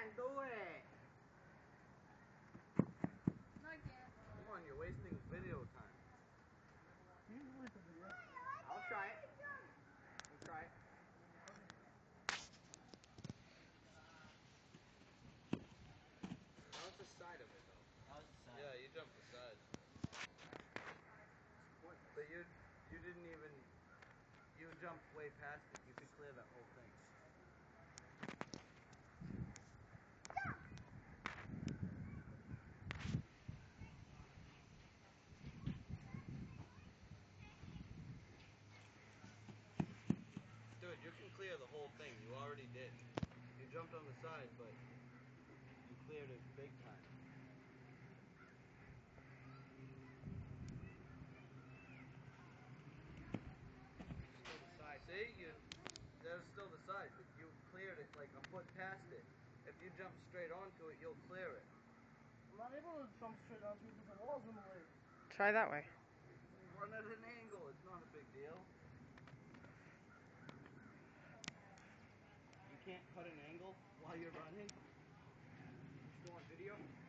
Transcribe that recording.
on, do it. No, I can't. Come on, you're wasting video time. I'll try it. I'll try it. That was the side of it, though. That was the side. Yeah, you jumped the side. But you didn't even, you jumped way past it. You could clear that whole thing. Dude, you can clear the whole thing. You already did. You jumped on the side, but you cleared it big time. Still the side. See? That was still the side, but you cleared it like a foot past it. If you jump straight onto it, you'll clear it. I'm not able to jump straight onto it because the wall's in the way. Try that way. Run at an angle. It's not a big deal. You can't cut an angle while you're running. You still on video?